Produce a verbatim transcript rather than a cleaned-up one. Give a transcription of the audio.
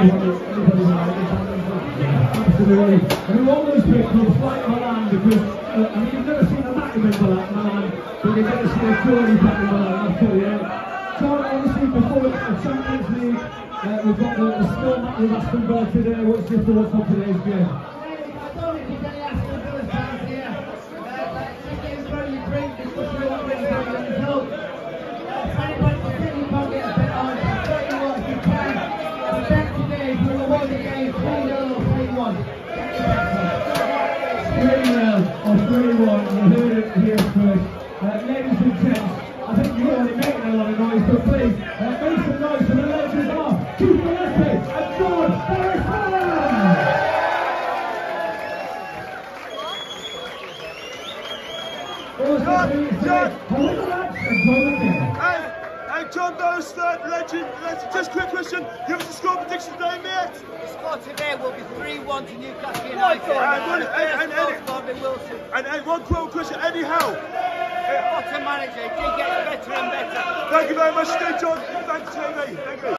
Absolutely. And we always pick clubs like Milan because, uh, I mean, you've never seen a match in Milan, but you're going to see a purely back in Milan, I'll tell you. So, obviously, before the Champions League, uh, we've got the, the skill match with Aston Villa today. What's your thoughts on today's game? I don't think there's any Aston Villa fans here. This game's very great because we're not really very good result. If anybody can think you can't get a bet on, thirty-one if you can. The bet today is we'll award the game three nil or three one. three nil or three one, you heard it here first. Uh, ladies and gents, I think you're only making a lot of noise, but please, uh, make some noise for the legends of Gillespie and John Beresford! John, John! Hey, hey, John Beresford, legend, legend. Just a quick question. Give us a score prediction today, mate. The score today will be three one to Newcastle United. And, and, and, and, and, and one quick question, anyhow. What a manager, he gets better and better. Thank you very much, Steve John. Thanks, T V. Thank you.